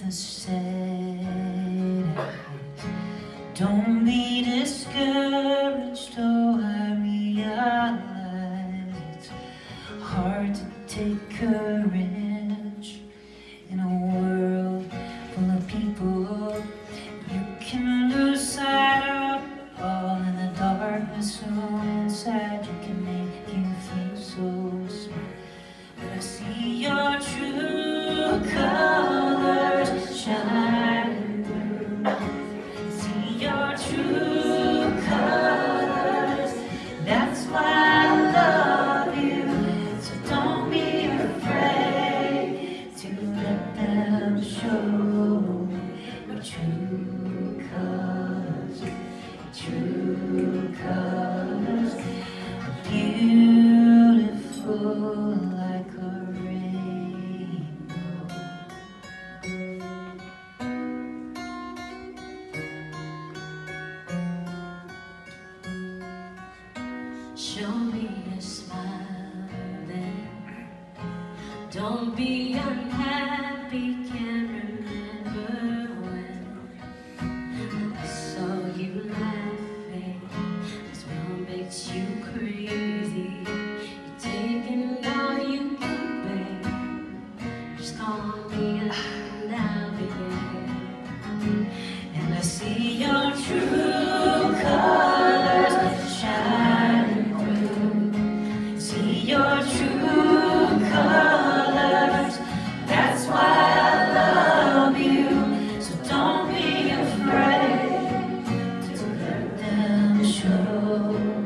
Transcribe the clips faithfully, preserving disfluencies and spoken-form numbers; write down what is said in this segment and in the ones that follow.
said, don't be discouraged, oh I realize it's hard to take courage in a world full of people. You can lose sight of all in the darkness, so inside you can make you feel so smart. But I see your true colors shining through. I see your true colors, that's why I love you. So don't be afraid to let them show your true colors, true colors, beautiful like a rainbow. Show me a smile then, don't be unhappy. Can't remember when I saw you laughing. This world makes you crazy. You're taking all you can bear. Just call me and I'll be there. And I see your true colors shining through. See your true colors, that's why I love you. So don't be afraid to let them show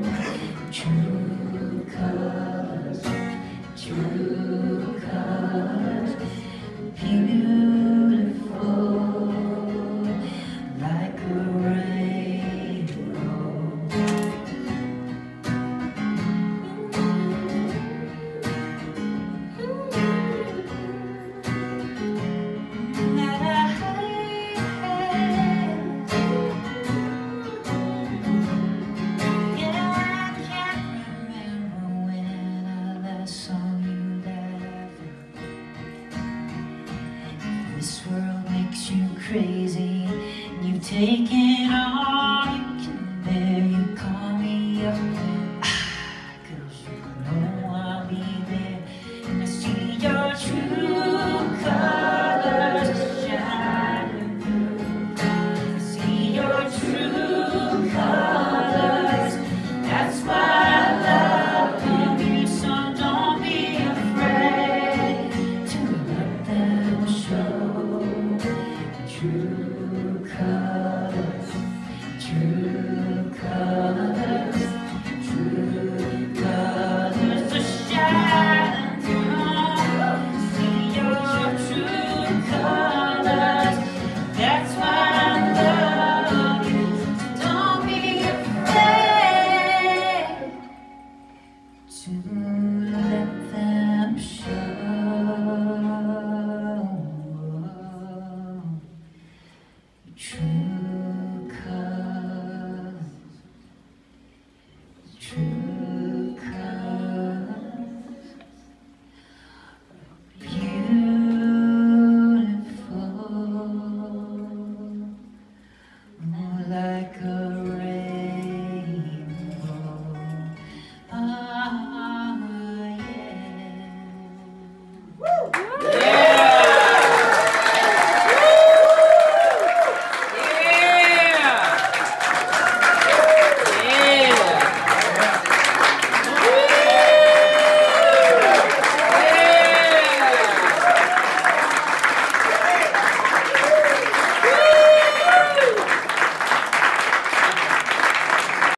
true colors, true colors, beautiful like a rainbow. This world makes you crazy, and you've taken all